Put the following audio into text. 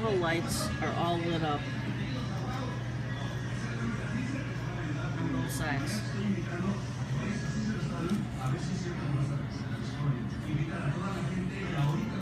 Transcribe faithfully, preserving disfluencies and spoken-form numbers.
the lights are all lit up on both sides. Invitar a toda la gente a oír